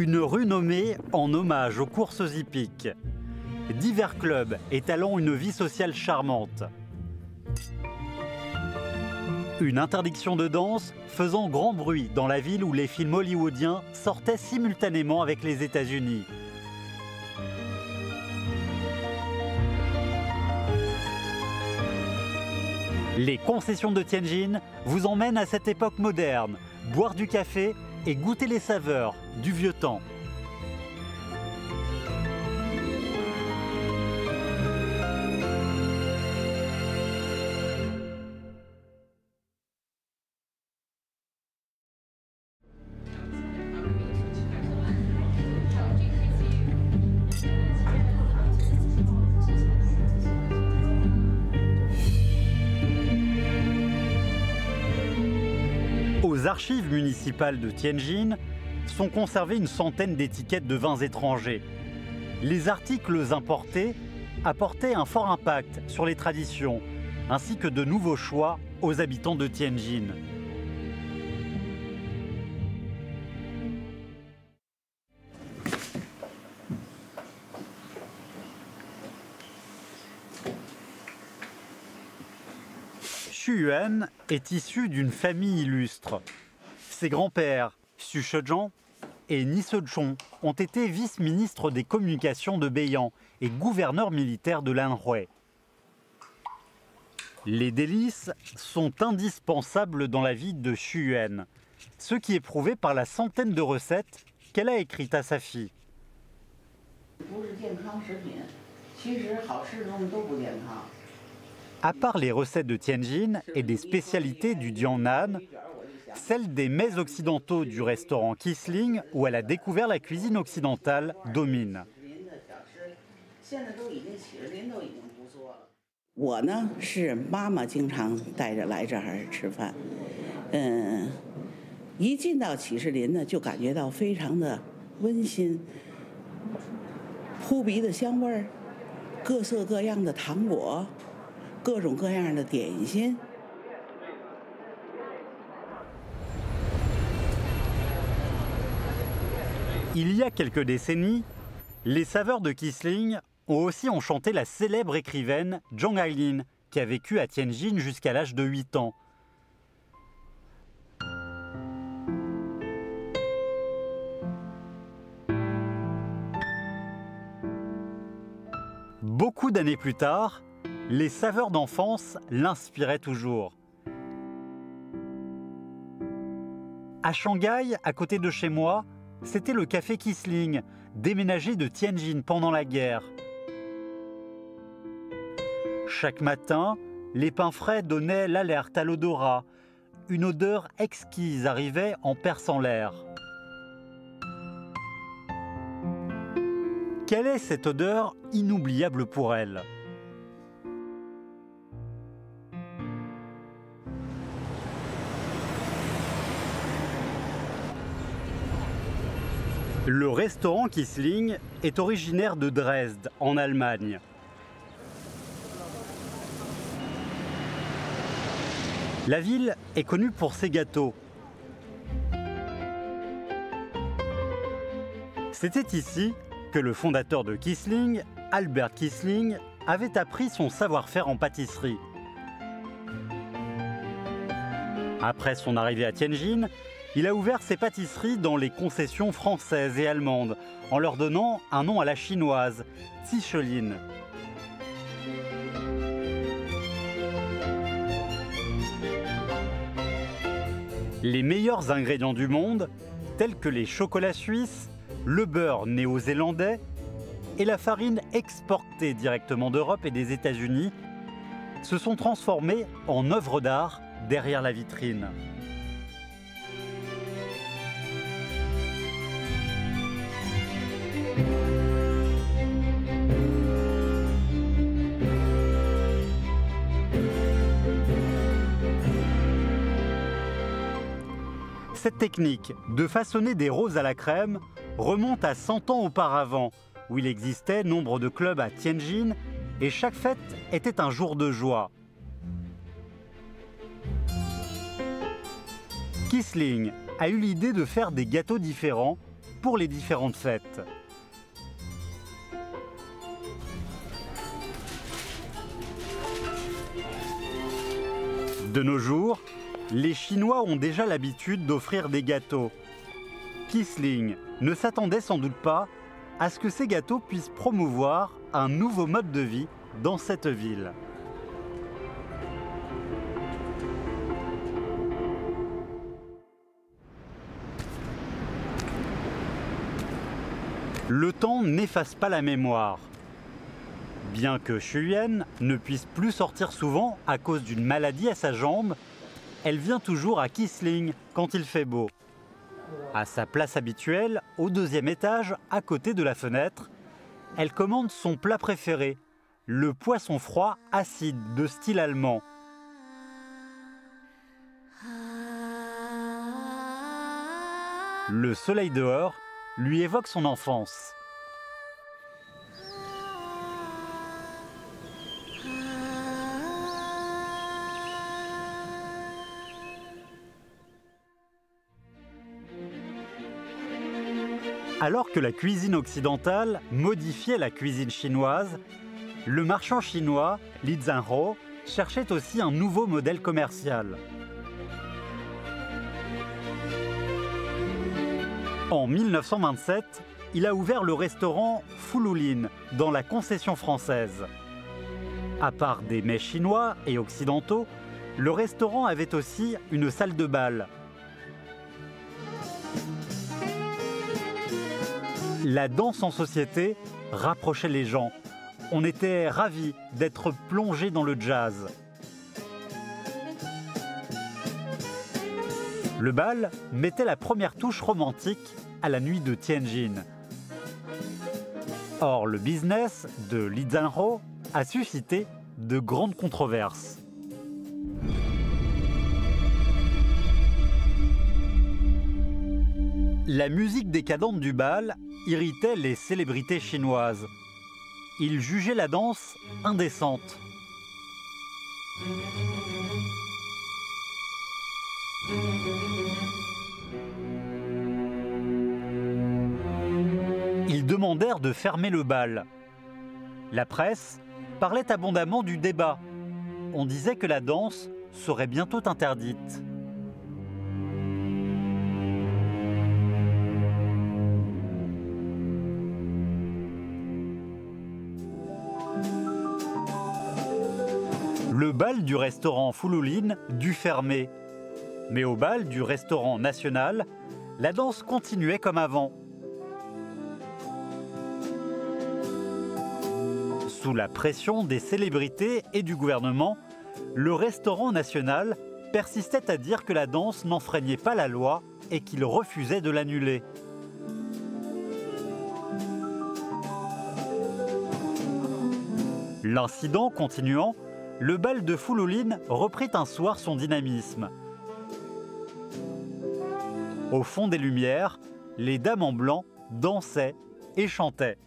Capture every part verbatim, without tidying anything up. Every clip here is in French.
Une rue nommée en hommage aux courses hippiques. Divers clubs étalant une vie sociale charmante. Une interdiction de danse faisant grand bruit dans la ville où les films hollywoodiens sortaient simultanément avec les États-Unis. Les concessions de Tianjin vous emmènent à cette époque moderne, boire du café et goûter les saveurs du vieux temps. Aux archives municipales de Tianjin sont conservées une centaine d'étiquettes de vins étrangers. Les articles importés apportaient un fort impact sur les traditions, ainsi que de nouveaux choix aux habitants de Tianjin. Xu Yuan est issu d'une famille illustre. Ses grands-pères, Xu Shizhong et Ni Sechong, ont été vice-ministres des communications de Beiyang et gouverneurs militaires de l'Anhui. Les délices sont indispensables dans la vie de Xu Yuan, ce qui est prouvé par la centaine de recettes qu'elle a écrites à sa fille. À part les recettes de Tianjin et des spécialités du Jiangnan, celles des mets occidentaux du restaurant Kissling, où elle a découvert la cuisine occidentale, dominent. 我呢是妈妈经常带着来这儿吃饭，嗯，一进到启士林呢，就感觉到非常的温馨，扑鼻的香味儿，各色各样的糖果，各种各样的点心。 Il y a quelques décennies, les saveurs de Kissling ont aussi enchanté la célèbre écrivaine Zhang Hailin, qui a vécu à Tianjin jusqu'à l'âge de huit ans. Beaucoup d'années plus tard, les saveurs d'enfance l'inspiraient toujours. À Shanghai, à côté de chez moi, c'était le café Kissling, déménagé de Tianjin pendant la guerre. Chaque matin, les pains frais donnaient l'alerte à l'odorat. Une odeur exquise arrivait en perçant l'air. Quelle est cette odeur inoubliable pour elle? Le restaurant Kissling est originaire de Dresde, en Allemagne. La ville est connue pour ses gâteaux. C'était ici que le fondateur de Kissling, Albert Kissling, avait appris son savoir-faire en pâtisserie. Après son arrivée à Tianjin, il a ouvert ses pâtisseries dans les concessions françaises et allemandes, en leur donnant un nom à la chinoise, Zichelin. Les meilleurs ingrédients du monde, tels que les chocolats suisses, le beurre néo-zélandais et la farine exportée directement d'Europe et des États-Unis, se sont transformés en œuvres d'art derrière la vitrine. Cette technique de façonner des roses à la crème remonte à cent ans auparavant, où il existait nombre de clubs à Tianjin et chaque fête était un jour de joie. Kissling a eu l'idée de faire des gâteaux différents pour les différentes fêtes. De nos jours, les Chinois ont déjà l'habitude d'offrir des gâteaux. Quisling ne s'attendait sans doute pas à ce que ces gâteaux puissent promouvoir un nouveau mode de vie dans cette ville. Le temps n'efface pas la mémoire. Bien que Xu Yuan ne puisse plus sortir souvent à cause d'une maladie à sa jambe, elle vient toujours à Quisling quand il fait beau. À sa place habituelle, au deuxième étage, à côté de la fenêtre, elle commande son plat préféré, le poisson froid acide de style allemand. Le soleil dehors lui évoque son enfance. Alors que la cuisine occidentale modifiait la cuisine chinoise, le marchand chinois Li Zhenhao cherchait aussi un nouveau modèle commercial. En mille neuf cent vingt-sept, il a ouvert le restaurant Fululin dans la concession française. À part des mets chinois et occidentaux, le restaurant avait aussi une salle de bal. La danse en société rapprochait les gens. On était ravis d'être plongés dans le jazz. Le bal mettait la première touche romantique à la nuit de Tianjin. Or, le business de Li Zhenhao a suscité de grandes controverses. La musique décadente du bal irritait les célébrités chinoises. Ils jugeaient la danse indécente. Ils demandèrent de fermer le bal. La presse parlait abondamment du débat. On disait que la danse serait bientôt interdite. Le bal du restaurant Fululin dut fermer. Mais au bal du restaurant national, la danse continuait comme avant. Sous la pression des célébrités et du gouvernement, le restaurant national persistait à dire que la danse n'enfreignait pas la loi et qu'il refusait de l'annuler. L'incident continuant, le bal de Fululin reprit un soir son dynamisme. Au fond des lumières, les dames en blanc dansaient et chantaient.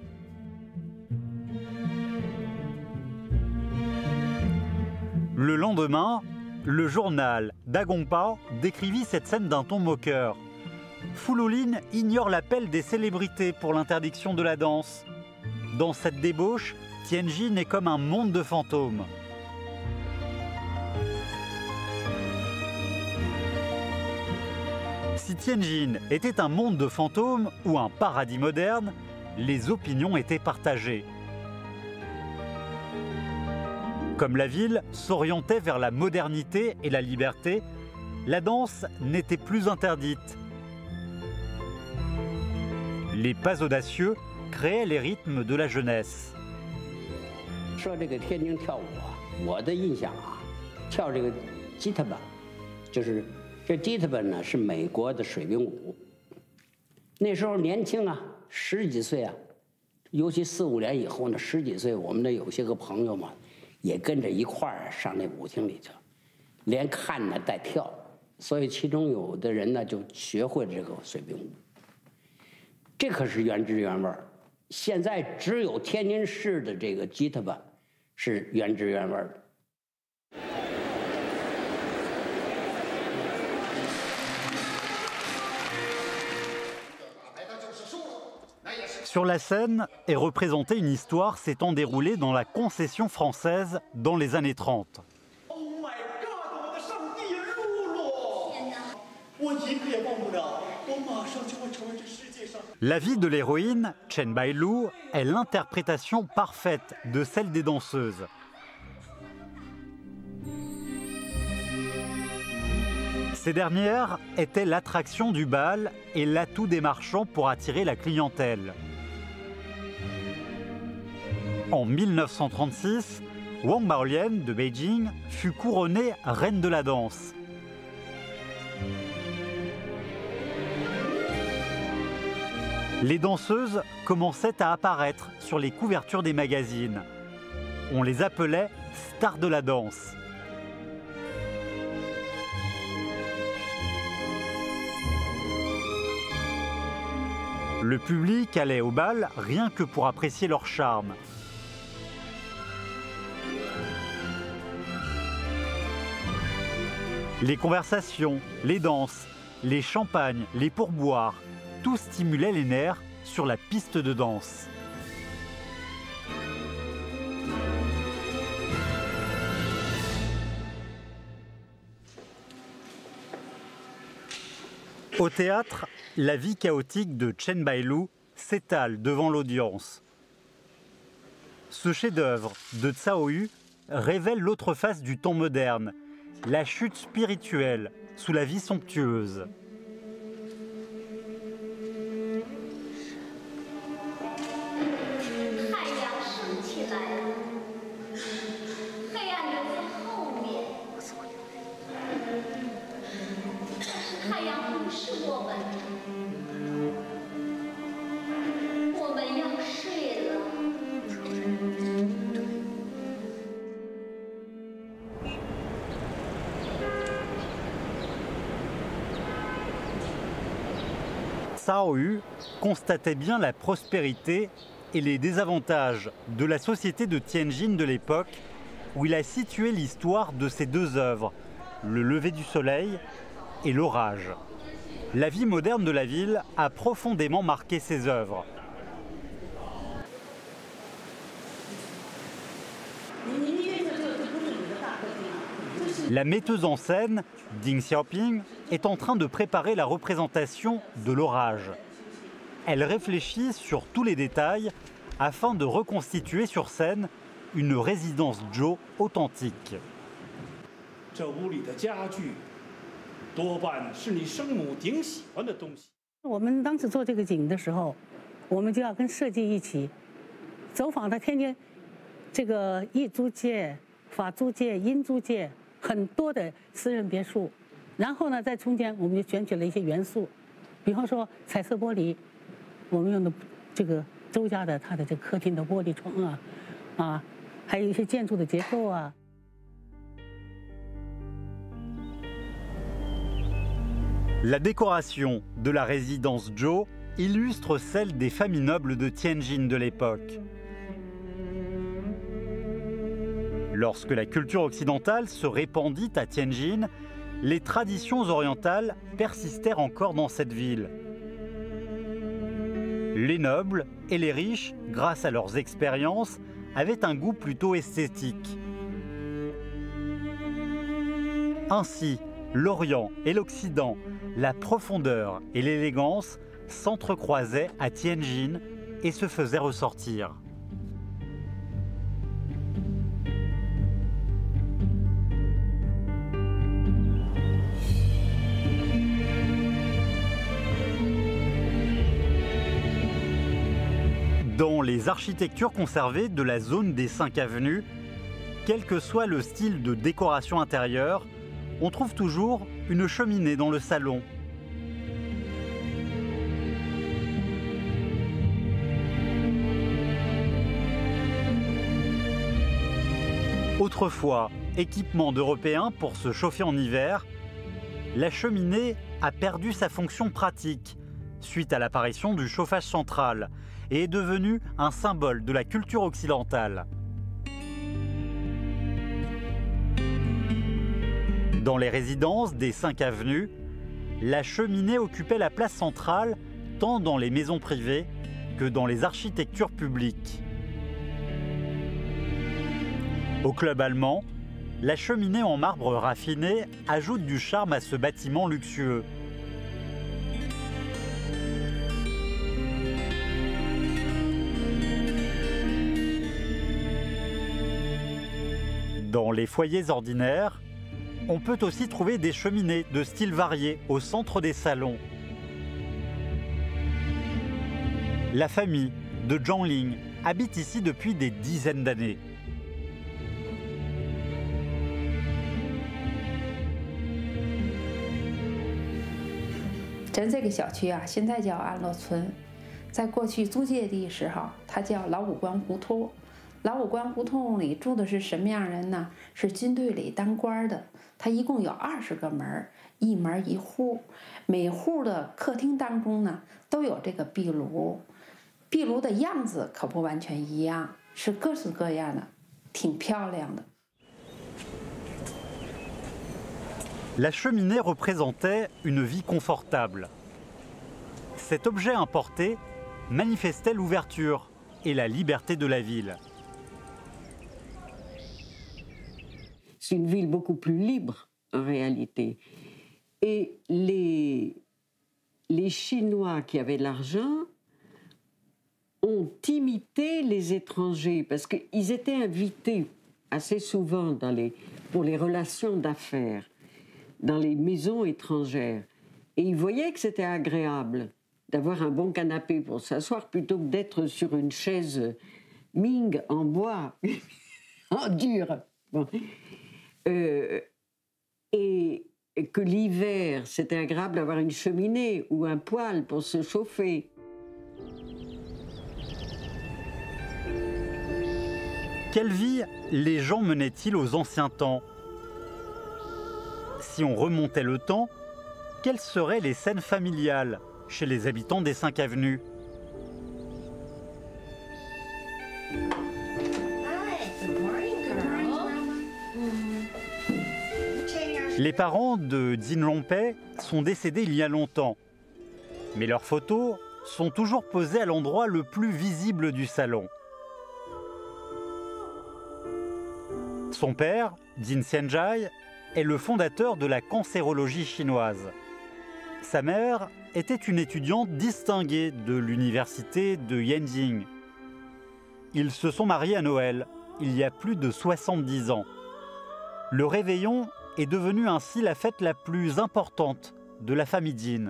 Le lendemain, le journal Dagongpa décrivit cette scène d'un ton moqueur. Fululin ignore l'appel des célébrités pour l'interdiction de la danse. Dans cette débauche, Tianjin est comme un monde de fantômes. Si Tianjin était un monde de fantômes ou un paradis moderne, les opinions étaient partagées. Comme la ville s'orientait vers la modernité et la liberté, la danse n'était plus interdite. Les pas audacieux créaient les rythmes de la jeunesse. 说这个天津跳舞啊，我的印象啊，跳这个吉他班，就是这吉他班呢是美国的水兵舞。那时候年轻啊，十几岁啊，尤其四五年以后呢，十几岁，我们的有些个朋友嘛，也跟着一块儿上那舞厅里去，连看呢带跳，所以其中有的人呢就学会这个水兵舞。这可是原汁原味儿。 现在只有天津市的这个吉他吧是原汁原味的。 Sur la scène est représentée une histoire s'étant déroulée dans la concession française dans les années trente. La vie de l'héroïne, Chen Bailu, est l'interprétation parfaite de celle des danseuses. Ces dernières étaient l'attraction du bal et l'atout des marchands pour attirer la clientèle. En mille neuf cent trente-six, Wang Baolian de Beijing fut couronnée reine de la danse. Les danseuses commençaient à apparaître sur les couvertures des magazines. On les appelait stars de la danse. Le public allait au bal rien que pour apprécier leur charme. Les conversations, les danses, les champagnes, les pourboires, tout stimulait les nerfs sur la piste de danse. Au théâtre, la vie chaotique de Chen Bailu s'étale devant l'audience. Ce chef-d'œuvre de Cao Yu révèle l'autre face du temps moderne, la chute spirituelle sous la vie somptueuse. Cao Yu constatait bien la prospérité et les désavantages de la société de Tianjin de l'époque, où il a situé l'histoire de ses deux œuvres, le lever du soleil et l'orage. La vie moderne de la ville a profondément marqué ses œuvres. La metteuse en scène, Ding Xiaoping, est en train de préparer la représentation de l'orage. Elle réfléchit sur tous les détails afin de reconstituer sur scène une résidence Zhou authentique. 这屋里的家具多半是你生母顶喜欢的东西。 我们当时做这个景的时候，我们就要跟设计一起走访了天津这个艺租界、法租界、英租界很多的私人别墅，然后呢，在中间我们就选取了一些元素，比方说彩色玻璃，我们用的这个周家的它的这个客厅的玻璃窗啊，啊，还有一些建筑的结构啊。 La décoration de la résidence Zhou illustre celle des familles nobles de Tianjin de l'époque. Lorsque la culture occidentale se répandit à Tianjin, les traditions orientales persistèrent encore dans cette ville. Les nobles et les riches, grâce à leurs expériences, avaient un goût plutôt esthétique. Ainsi, l'Orient et l'Occident, la profondeur et l'élégance s'entrecroisaient à Tianjin et se faisaient ressortir. Dans les architectures conservées de la zone des cinq avenues, quel que soit le style de décoration intérieure, on trouve toujours une cheminée dans le salon. Autrefois, équipement d'Européens pour se chauffer en hiver, la cheminée a perdu sa fonction pratique suite à l'apparition du chauffage central et est devenue un symbole de la culture occidentale. Dans les résidences des cinq avenues, la cheminée occupait la place centrale tant dans les maisons privées que dans les architectures publiques. Au club allemand, la cheminée en marbre raffiné ajoute du charme à ce bâtiment luxueux. Dans les foyers ordinaires, on peut aussi trouver des cheminées de styles variés au centre des salons. La famille de Zhongling habite ici depuis des dizaines d'années. 咱这个小区啊，现在叫安乐村，在过去租界的时候，它叫老五关胡同。老五关胡同里住的是什么样人呢？是军队里当官的。它一共有二十个门，一门一户，每户的客厅当中呢都有这个壁炉，壁炉的样子可不完全一样，是各式各样的，挺漂亮的。 La cheminée représentait une vie confortable. Cet objet importé manifestait l'ouverture et la liberté de la ville. C'est une ville beaucoup plus libre en réalité. Et les, les Chinois qui avaient l'argent ont imité les étrangers parce qu'ils étaient invités assez souvent dans les, pour les relations d'affaires dans les maisons étrangères. Et ils voyaient que c'était agréable d'avoir un bon canapé pour s'asseoir plutôt que d'être sur une chaise Ming en bois, en dur. Bon. Euh, et que l'hiver, c'était agréable d'avoir une cheminée ou un poêle pour se chauffer. Quelle vie les gens menaient-ils aux anciens temps? Si on remontait le temps, quelles seraient les scènes familiales chez les habitants des cinq avenues? Les parents de Jin Longpei sont décédés il y a longtemps, mais leurs photos sont toujours posées à l'endroit le plus visible du salon. Son père, Jin Xianzhai, est le fondateur de la cancérologie chinoise. Sa mère était une étudiante distinguée de l'université de Yenjing. Ils se sont mariés à Noël, il y a plus de soixante-dix ans. Le réveillon est devenu ainsi la fête la plus importante de la famille Jin.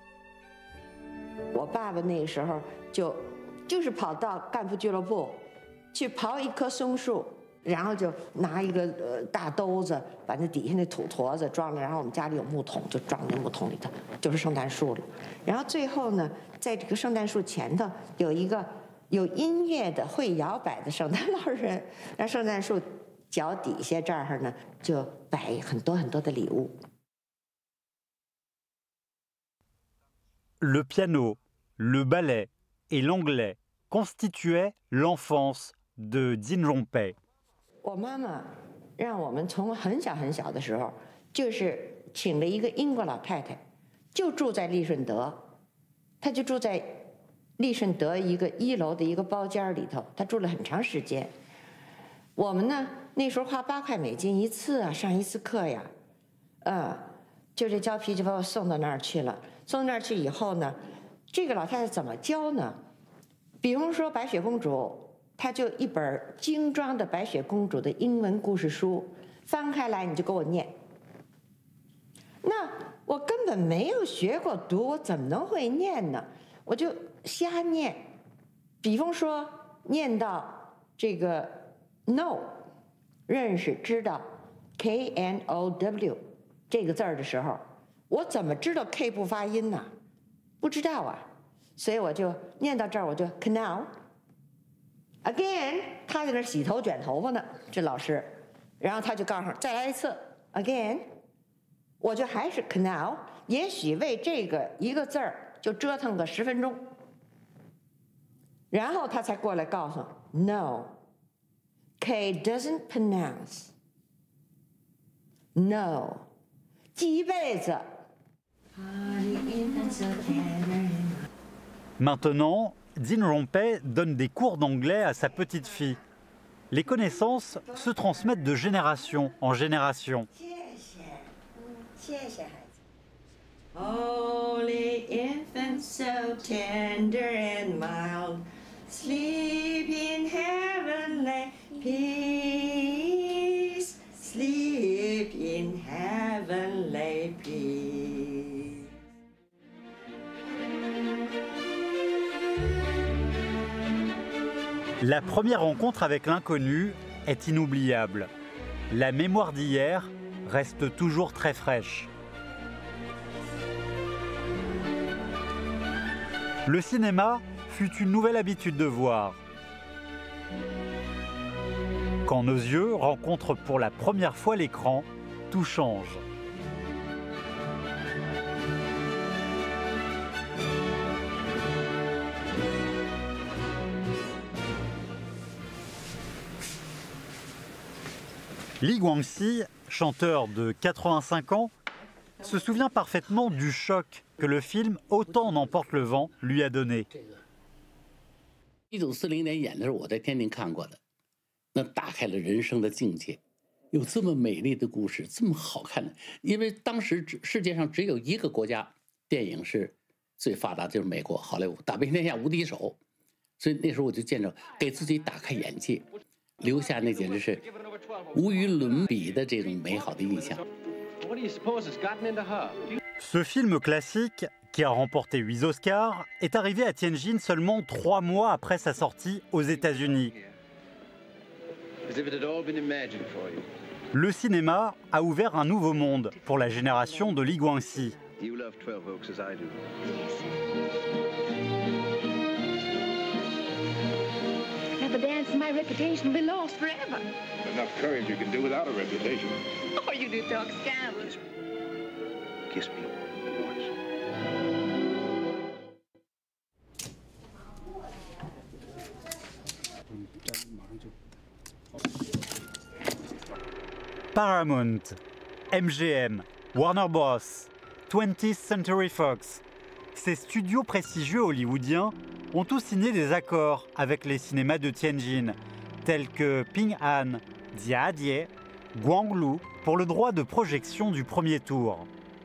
我爸爸那个时候就就是跑到干部俱乐部去刨一棵松树。 然后就拿一个呃大兜子，把那底下那土坨子装了，然后我们家里有木桶，就装那木桶里头，就是圣诞树了。然后最后呢，在这个圣诞树前头有一个有音乐的、会摇摆的圣诞老人，然后圣诞树脚底下这儿呢就摆很多很多的礼物。 Le piano, le ballet et l'anglais constituaient l'enfance de Jin Longpei. 我妈妈让我们从很小很小的时候，就是请了一个英国老太太，就住在利顺德，她就住在利顺德一个一楼的一个包间里头，她住了很长时间。我们呢那时候花八块美金一次啊，上一次课呀，嗯，就这胶皮就把我送到那儿去了。送到那儿去以后呢，这个老太太怎么教呢？比方说白雪公主。 他就一本精装的白雪公主的英文故事书，翻开来你就给我念。那我根本没有学过读，我怎么能会念呢？我就瞎念。比方说，念到这个 know， 认识知道 K N O W 这个字儿的时候，我怎么知道 K 不发音呢？不知道啊，所以我就念到这儿，我就 canal。Again， 他在那洗头卷头发呢，这老师，然后他就告诉再来一次 again， 我就还是 canal， 也许为这个一个字儿就折腾个十分钟，然后他才过来告诉 no，K doesn't pronounce no， 记一辈子。 Maintenant, Dean Rompey donne des cours d'anglais à sa petite fille. Les connaissances se transmettent de génération en génération. Holy infant, so tender and mild, sleep in heavenly peace, sleep in heavenly peace. La première rencontre avec l'inconnu est inoubliable. La mémoire d'hier reste toujours très fraîche. Le cinéma fut une nouvelle habitude de voir. Quand nos yeux rencontrent pour la première fois l'écran, tout change. Li Guangxi, chanteur de quatre-vingt-cinq ans, se souvient parfaitement du choc que le film Autant n'emporte le vent lui a donné. 一九四零年演的时候，我在天津看过的，那打开了人生的境界。有这么美丽的故事，这么好看的，因为当时世界上只有一个国家电影是最发达，就是美国好莱坞，打遍天下无敌手。所以那时候我就见着，给自己打开眼界，留下那简直是无与伦比的这种美好的印象。 Ce film classique, qui a remporté huit Oscars, est arrivé à Tianjin seulement trois mois après sa sortie aux États-Unis. Le cinéma a ouvert un nouveau monde pour la génération de Li Guangxi. Never dance, my reputation will be lost forever. Enough courage you can do without a reputation. Oh, you do talk scandalous. Kiss me once. Paramount, M G M, Warner Bros, twentieth Century Fox, ces studios prestigieux hollywoodiens ont tous signé des accords avec les cinémas de Tianjin, tels que Ping An, Jiadie, Guanglu, pour le droit de projection du premier tour.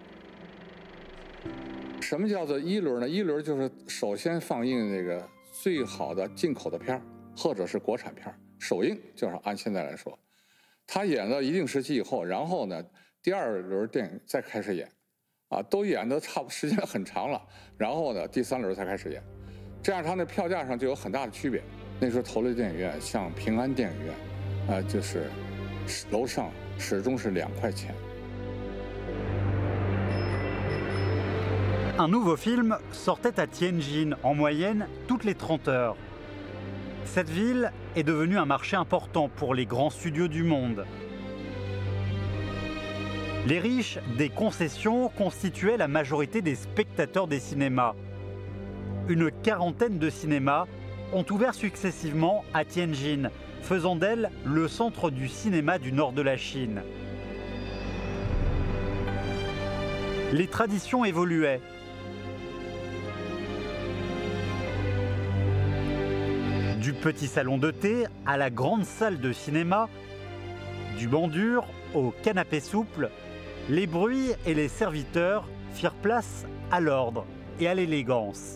什么叫做一轮呢？一轮就是首先放映那个最好的进口的片儿，或者是国产片儿，首映就是按现在来说，他演到一定时期以后，然后呢，第二轮电影再开始演，啊，都演的差不时间很长了，然后呢，第三轮才开始演，这样他那票价上就有很大的区别。那时候投了电影院，像平安电影院，啊、呃，就是楼上始终是两块钱。 Un nouveau film sortait à Tianjin en moyenne toutes les trente heures. Cette ville est devenue un marché important pour les grands studios du monde. Les riches des concessions constituaient la majorité des spectateurs des cinémas. Une quarantaine de cinémas ont ouvert successivement à Tianjin, faisant d'elle le centre du cinéma du nord de la Chine. Les traditions évoluaient. Du petit salon de thé à la grande salle de cinéma, du banc dur au canapé souple, les bruits et les serviteurs firent place à l'ordre et à l'élégance.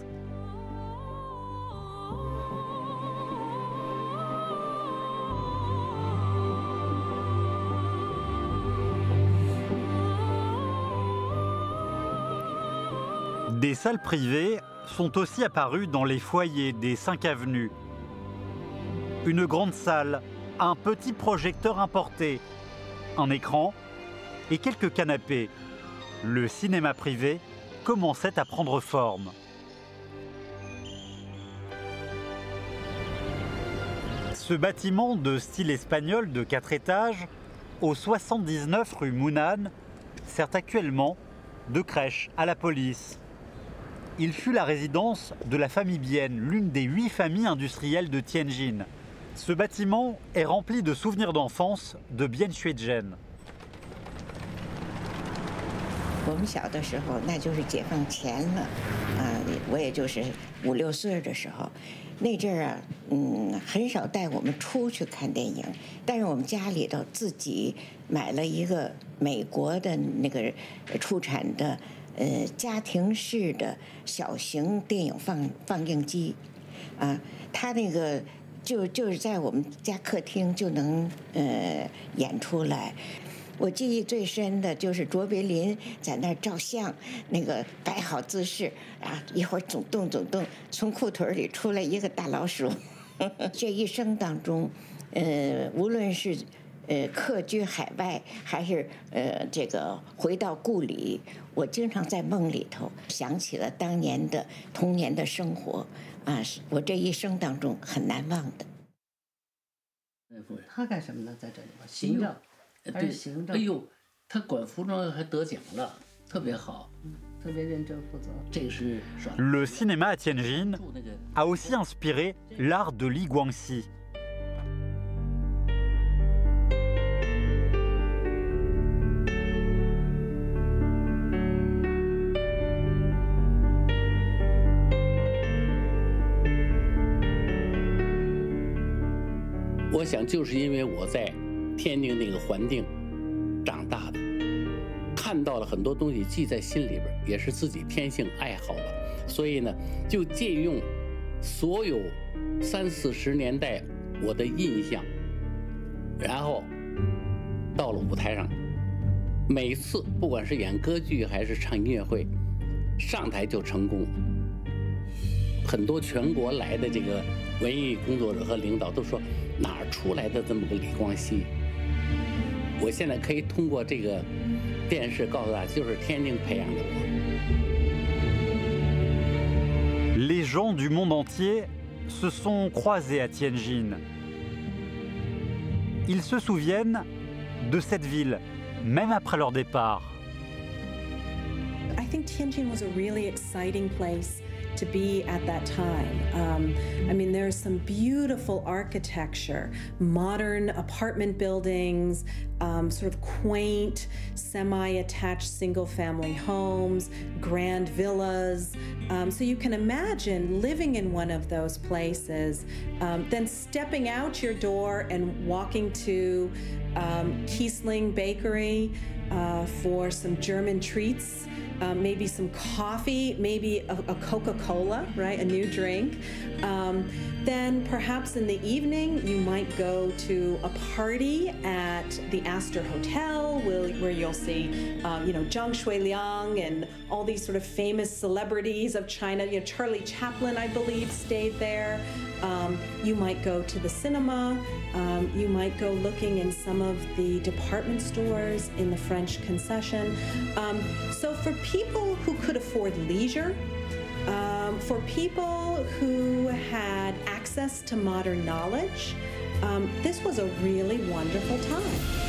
Des salles privées sont aussi apparues dans les foyers des cinq avenues. Une grande salle, un petit projecteur importé, un écran et quelques canapés. Le cinéma privé commençait à prendre forme. Ce bâtiment de style espagnol de quatre étages, au soixante-dix-neuf rue Munan, sert actuellement de crèche à la police. Il fut la résidence de la famille Bien, l'une des huit familles industrielles de Tianjin. Ce bâtiment est rempli de souvenirs d'enfance de Bien Xuezhen. 我们小的时候，那就是解放前了，啊，我也就是五六岁的时候，那阵儿啊，嗯，很少带我们出去看电影，但是我们家里头自己买了一个美国的那个出产的呃家庭式的小型电影放放映机，啊，它那个就就是在我们家客厅就能呃演出来。我记忆最深的就是卓别林在那儿照相，那个摆好姿势啊，一会儿总动总动，从裤腿里出来一个大老鼠。这一生当中，呃，无论是呃客居海外，还是呃这个回到故里，我经常在梦里头想起了当年的童年的生活啊，是我这一生当中很难忘的。 他干什么呢？在这里边行政。还是行政。 哎呦，他管服装还得奖了，特别好， 特别认真负责。 这个是。 Le cinéma à Tianjin a aussi inspiré l'art de Li Guangxi. « 我想就是因为我在天津那个环境长大的，看到了很多东西，记在心里边，也是自己天性爱好吧。所以呢，就借用所有三四十年代我的印象，然后到了舞台上，每次不管是演歌剧还是唱音乐会，上台就成功。很多全国来的这个文艺工作者和领导都说，哪儿出来的这么个李光羲？我现在可以通过这个电视告诉大家，就是天津培养的我。 Les gens du monde entier se sont croisés à Tianjin. Ils se souviennent de cette ville, même après leur départ. I think Tianjin was a really exciting place to be at that time. Um, I mean, there's some beautiful architecture, modern apartment buildings, um, sort of quaint, semi-attached single-family homes, grand villas. Um, so you can imagine living in one of those places, um, then stepping out your door and walking to um, Kiesling Bakery uh, for some German treats. Um, maybe some coffee, maybe a, a Coca-Cola, right, a new drink. Um, then perhaps in the evening, you might go to a party at the Astor Hotel, where, where you'll see, um, you know, Zhang Shuiliang and all these sort of famous celebrities of China. You know, Charlie Chaplin, I believe, stayed there. Um, you might go to the cinema. Um, you might go looking in some of the department stores in the French concession. Um, so for people who could afford leisure, um, for people who had access to modern knowledge, um, this was a really wonderful time.